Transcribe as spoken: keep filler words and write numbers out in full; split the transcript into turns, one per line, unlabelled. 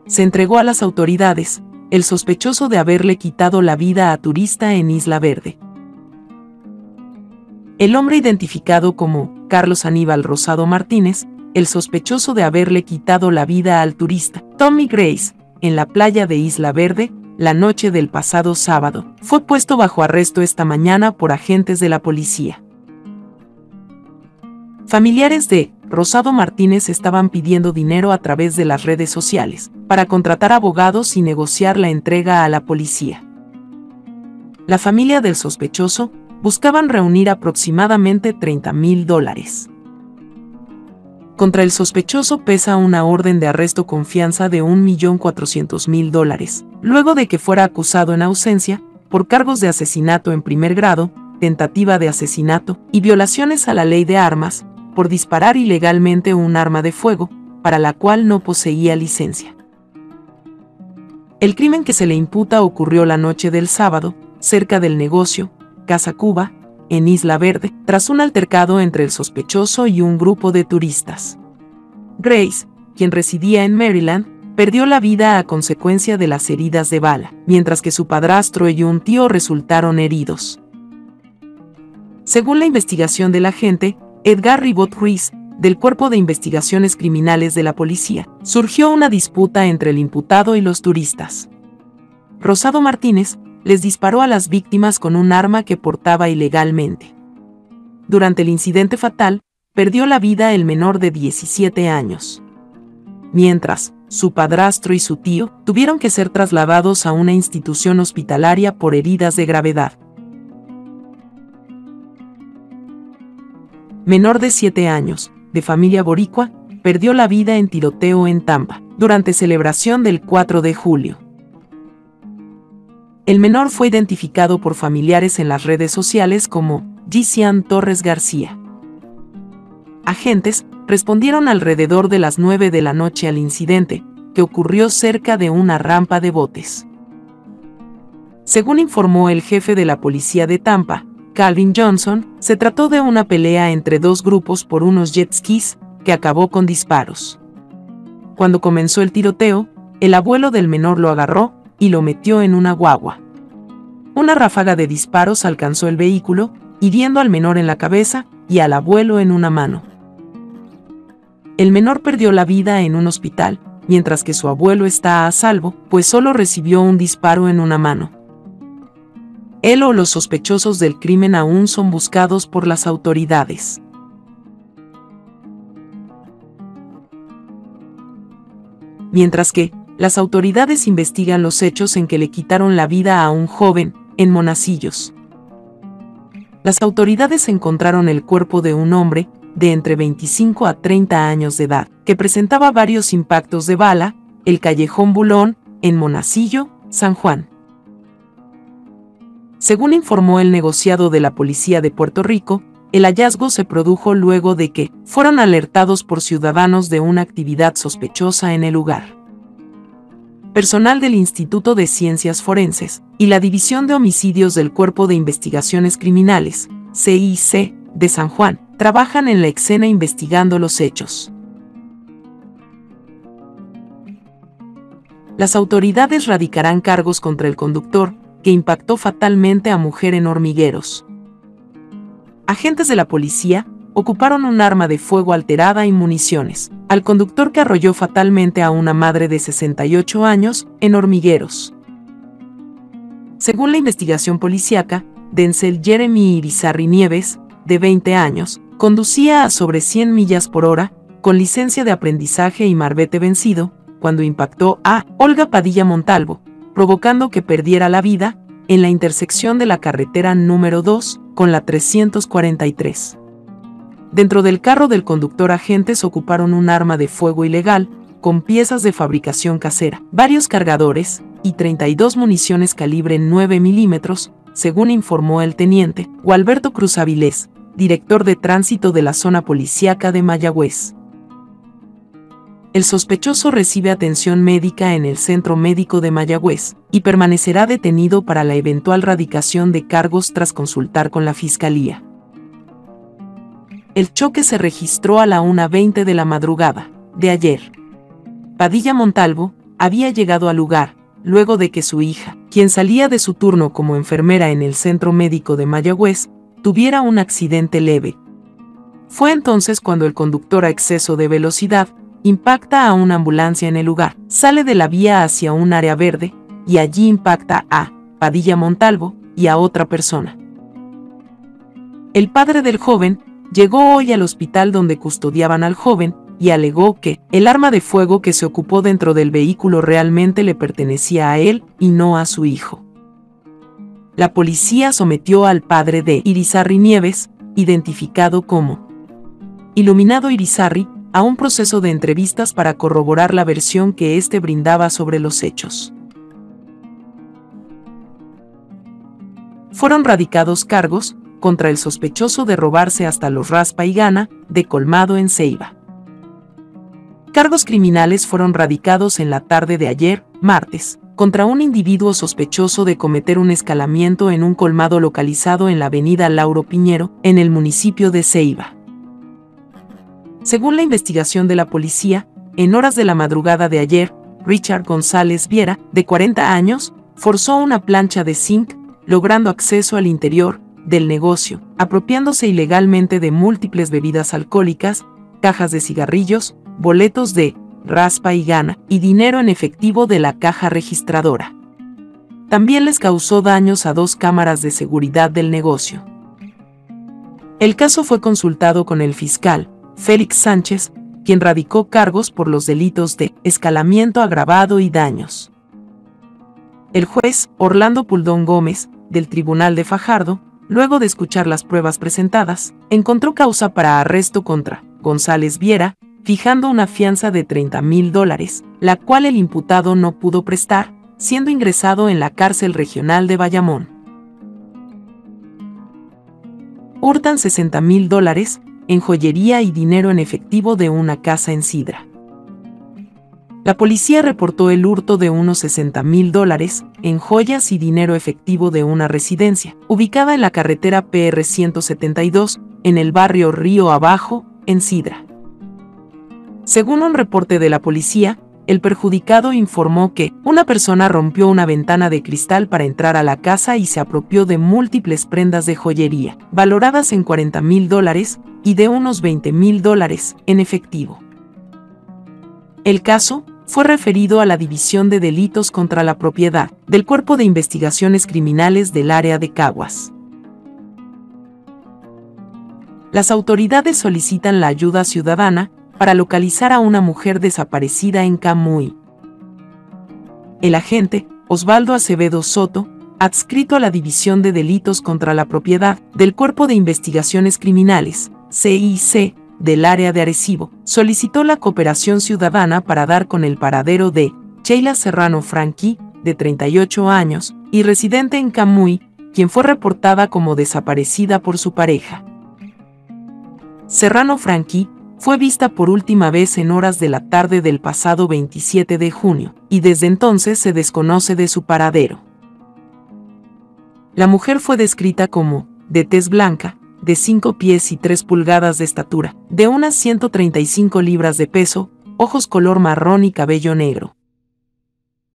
se entregó a las autoridades, el sospechoso de haberle quitado la vida a turista en Isla Verde. El hombre identificado como Carlos Aníbal Rosado Martínez, el sospechoso de haberle quitado la vida al turista Tommy Grace, en la playa de Isla Verde, la noche del pasado sábado, fue puesto bajo arresto esta mañana por agentes de la policía. Familiares de Rosado Martínez estaban pidiendo dinero a través de las redes sociales para contratar abogados y negociar la entrega a la policía. La familia del sospechoso buscaban reunir aproximadamente treinta mil dólares. Contra el sospechoso pesa una orden de arresto con fianza de un millón cuatrocientos mil dólares, luego de que fuera acusado en ausencia por cargos de asesinato en primer grado, tentativa de asesinato y violaciones a la ley de armas, por disparar ilegalmente un arma de fuego, para la cual no poseía licencia. El crimen que se le imputa ocurrió la noche del sábado, cerca del negocio Casa Cuba, en Isla Verde, tras un altercado entre el sospechoso y un grupo de turistas. Grace, quien residía en Maryland, perdió la vida a consecuencia de las heridas de bala, mientras que su padrastro y un tío resultaron heridos. Según la investigación del agente Edgar Ribot Ruiz, del Cuerpo de Investigaciones Criminales de la Policía, surgió una disputa entre el imputado y los turistas. Rosado Martínez les disparó a las víctimas con un arma que portaba ilegalmente. Durante el incidente fatal, perdió la vida el menor de diecisiete años. Mientras, su padrastro y su tío tuvieron que ser trasladados a una institución hospitalaria por heridas de gravedad. Menor de siete años, de familia boricua, perdió la vida en tiroteo en Tampa, durante celebración del cuatro de julio. El menor fue identificado por familiares en las redes sociales como Gisian Torres García. Agentes respondieron alrededor de las nueve de la noche al incidente, que ocurrió cerca de una rampa de botes. Según informó el jefe de la policía de Tampa, Calvin Johnson, se trató de una pelea entre dos grupos por unos jet skis, que acabó con disparos. Cuando comenzó el tiroteo, el abuelo del menor lo agarró y lo metió en una guagua. Una ráfaga de disparos alcanzó el vehículo, hiriendo al menor en la cabeza y al abuelo en una mano. El menor perdió la vida en un hospital, mientras que su abuelo está a salvo, pues solo recibió un disparo en una mano. Él o los sospechosos del crimen aún son buscados por las autoridades. Mientras que, las autoridades investigan los hechos en que le quitaron la vida a un joven, en Monacillos. Las autoridades encontraron el cuerpo de un hombre, de entre veinticinco a treinta años de edad, que presentaba varios impactos de bala, el Callejón Bulón, en Monacillo, San Juan. Según informó el negociado de la Policía de Puerto Rico, el hallazgo se produjo luego de que fueron alertados por ciudadanos de una actividad sospechosa en el lugar. Personal del Instituto de Ciencias Forenses y la División de Homicidios del Cuerpo de Investigaciones Criminales, C I C, de San Juan, trabajan en la escena investigando los hechos. Las autoridades radicarán cargos contra el conductor, que impactó fatalmente a mujer en Hormigueros. Agentes de la policía ocuparon un arma de fuego alterada y municiones al conductor que arrolló fatalmente a una madre de sesenta y ocho años en Hormigueros. Según la investigación policíaca, Denzel Jeremy Irizarry Nieves, de veinte años, conducía a sobre cien millas por hora, con licencia de aprendizaje y marbete vencido, cuando impactó a Olga Padilla Montalvo, provocando que perdiera la vida, en la intersección de la carretera número dos con la trescientos cuarenta y tres. Dentro del carro del conductor, agentes ocuparon un arma de fuego ilegal, con piezas de fabricación casera, varios cargadores y treinta y dos municiones calibre nueve milímetros, según informó el teniente Gualberto Cruz Avilés, director de tránsito de la zona policíaca de Mayagüez. El sospechoso recibe atención médica en el Centro Médico de Mayagüez y permanecerá detenido para la eventual radicación de cargos tras consultar con la Fiscalía. El choque se registró a la una veinte de la madrugada de ayer. Padilla Montalvo, había llegado al lugar, luego de que su hija, quien salía de su turno como enfermera en el Centro Médico de Mayagüez, tuviera un accidente leve. Fue entonces cuando el conductor a exceso de velocidad impacta a una ambulancia en el lugar, sale de la vía hacia un área verde, y allí impacta a Padilla Montalvo y a otra persona. El padre del joven llegó hoy al hospital donde custodiaban al joven y alegó que el arma de fuego que se ocupó dentro del vehículo realmente le pertenecía a él y no a su hijo. La policía sometió al padre de Irizarry Nieves, identificado como Iluminado Irizarry, a un proceso de entrevistas para corroborar la versión que éste brindaba sobre los hechos. Fueron radicados cargos contra el sospechoso de robarse hasta los raspa y gana de colmado en Ceiba. Cargos criminales fueron radicados en la tarde de ayer, martes, contra un individuo sospechoso de cometer un escalamiento en un colmado localizado en la avenida Lauro Piñero, en el municipio de Ceiba. Según la investigación de la policía, en horas de la madrugada de ayer, Richard González Viera, de cuarenta años, forzó una plancha de zinc, logrando acceso al interior del negocio, apropiándose ilegalmente de múltiples bebidas alcohólicas, cajas de cigarrillos, boletos de raspa y gana y dinero en efectivo de la caja registradora. También les causó daños a dos cámaras de seguridad del negocio. El caso fue consultado con el fiscal, Félix Sánchez, quien radicó cargos por los delitos de escalamiento agravado y daños. El juez, Orlando Puldón Gómez, del Tribunal de Fajardo, luego de escuchar las pruebas presentadas, encontró causa para arresto contra González Viera, fijando una fianza de treinta mil dólares, la cual el imputado no pudo prestar, siendo ingresado en la cárcel regional de Bayamón. Hurtan sesenta mil dólares en joyería y dinero en efectivo de una casa en Sidra. La policía reportó el hurto de unos sesenta mil dólares en joyas y dinero efectivo de una residencia, ubicada en la carretera P R ciento setenta y dos, en el barrio Río Abajo, en Sidra. Según un reporte de la policía, el perjudicado informó que una persona rompió una ventana de cristal para entrar a la casa y se apropió de múltiples prendas de joyería, valoradas en cuarenta mil dólares y de unos veinte mil dólares en efectivo. El caso fue referido a la División de Delitos contra la Propiedad del Cuerpo de Investigaciones Criminales del área de Caguas. Las autoridades solicitan la ayuda ciudadana para localizar a una mujer desaparecida en Camuy. El agente, Osvaldo Acevedo Soto, adscrito a la División de Delitos contra la Propiedad del Cuerpo de Investigaciones Criminales, C I C, del área de Arecibo, solicitó la cooperación ciudadana para dar con el paradero de Sheila Serrano Franqui, de treinta y ocho años, y residente en Camuy, quien fue reportada como desaparecida por su pareja. Serrano Franqui fue vista por última vez en horas de la tarde del pasado veintisiete de junio, y desde entonces se desconoce de su paradero. La mujer fue descrita como de tez blanca, de cinco pies y tres pulgadas de estatura, de unas ciento treinta y cinco libras de peso, ojos color marrón y cabello negro.